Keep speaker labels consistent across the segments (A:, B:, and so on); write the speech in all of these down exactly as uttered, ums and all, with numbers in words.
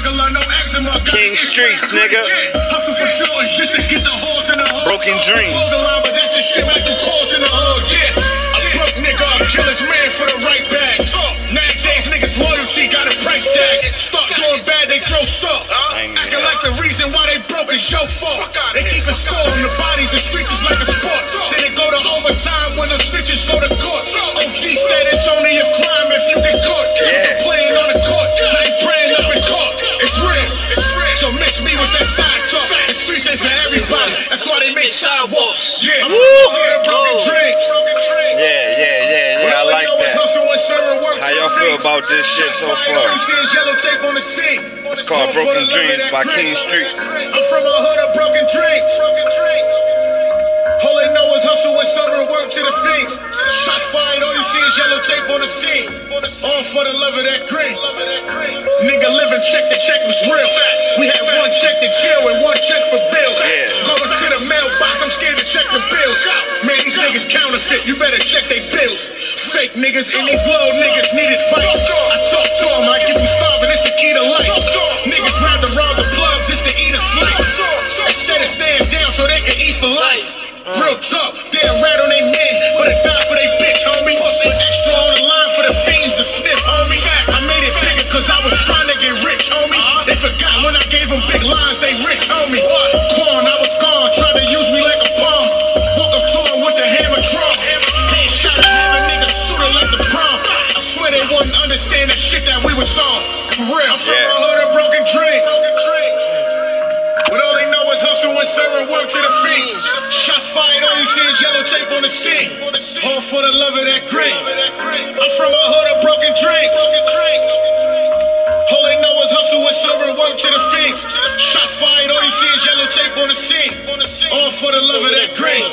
A: regular, no eczema.
B: King Streets, nigga.
A: Hustle for Jordans just to get the horse in the hood.
B: Broken Dreams.
A: Close the line, but that's the shit Michael calls in the hood, yeah. A broke nigga, I'll kill his man for the right bag. Nowadays, niggas' loyalty got a price tag. Start doing bad, they throw salt. Acting like the reason why they broke is your fault. They keepin' score on the bodies, the streets is like a sport. Then it go to overtime when the snitches go to court. O G said it's only a crime if you get caught.
B: Yeah.
A: Playing on the court, I ain't praying up in court. It's real, it's real. So mix me with that side talk. The streets ain't for everybody, that's why they make sidewalks. Yeah, I'm a broken drink.
B: Yeah, yeah, yeah, yeah, I like that. How y'all feel about this shit so far?
A: It's
B: called Broken Dreams by King Streets.
A: I'm from a hood of broken dreams. All they know is hustle and serving work to the fiends. Shot fired, all you see is yellow tape on the scene. All for the love of that green. Nigga living check to check was real. We had one check to chill and one check for bills. Going to the mailbox, I'm scared to check the bills. Man, these niggas counterfeit, you better check they bills. Fake niggas and these little niggas needed fights. I talk to them like if you starving, it's the key to life. Niggas rather rob the plug just to eat a slice. Instead of staying down so they can eat for life. Real talk, they a rat on they man, but a die for they bitch, homie. Put extra on the line for the fiends to sniff, homie. I made it bigger cause I was trying to get rich, homie. They forgot when I gave them big lines, they rich, homie. Corn, I was gone, trying to use me like a pawn. Woke up to him with the hammer drawn. They shot and have a nigga suited like the prom. I swear they wouldn't understand the shit that we was on. For real, I'm from a hood of broken dreams. But all they know is hustle and serving work to the fiends. Shots fired, all you see is yellow tape on the scene. All for the love of that green. I'm from a hood of broken dreams. All they know is hustle and serving work to the fiends. Shots fired, all you see is yellow tape on the scene. All for the love of that green.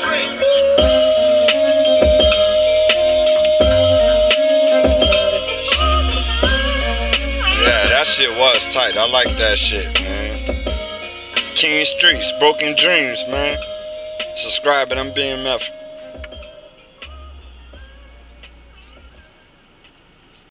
B: Yeah, that shit was tight. I like that shit, man. King Streets, Broken Dreams, man. Subscribe and I'm B M F.